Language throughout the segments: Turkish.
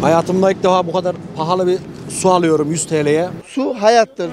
Hayatımda ilk defa bu kadar pahalı bir su alıyorum 100 TL'ye. Su hayattır.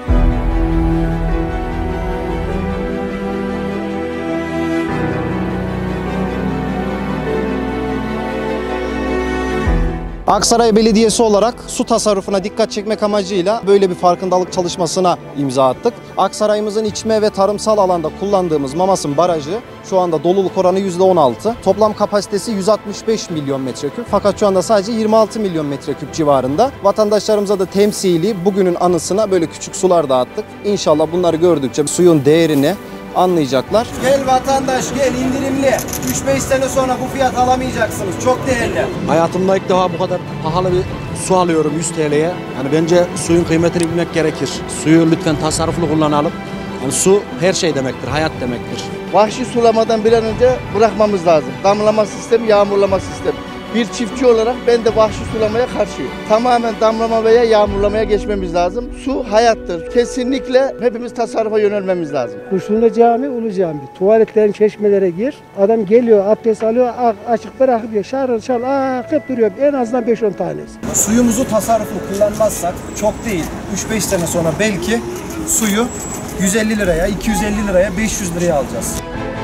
Aksaray Belediyesi olarak su tasarrufuna dikkat çekmek amacıyla böyle bir farkındalık çalışmasına imza attık. Aksaray'ımızın içme ve tarımsal alanda kullandığımız Mamas'ın barajı şu anda doluluk oranı %16. Toplam kapasitesi 165 milyon metreküp. Fakat şu anda sadece 26 milyon metreküp civarında. Vatandaşlarımıza da temsili bugünün anısına böyle küçük sular dağıttık. İnşallah bunları gördükçe suyun değerini anlayacaklar. Gel vatandaş gel, indirimli. 3-5 sene sonra bu fiyat alamayacaksınız. Çok değerli. Hayatımda ilk defa bu kadar pahalı bir su alıyorum 100 TL'ye. Yani bence suyun kıymetini bilmek gerekir. Suyu lütfen tasarruflu kullanalım. Yani su her şey demektir, hayat demektir. Vahşi sulamadan bir an önce bırakmamız lazım. Damlama sistemi, yağmurlama sistemi. Bir çiftçi olarak ben de vahşi sulamaya karşıyım. Tamamen damlama veya yağmurlamaya geçmemiz lazım. Su hayattır. Kesinlikle hepimiz tasarrufa yönelmemiz lazım. Kuşluğunda cami, ulu cami. Tuvaletlerin çeşmelere gir. Adam geliyor, abdest alıyor, açık bırakıyor. Şarıl şarıl akıp duruyor. En azından 5-10 tanesi. Suyumuzu tasarruflu kullanmazsak çok değil 3-5 sene sonra belki suyu 150 liraya, 250 liraya, 500 liraya alacağız.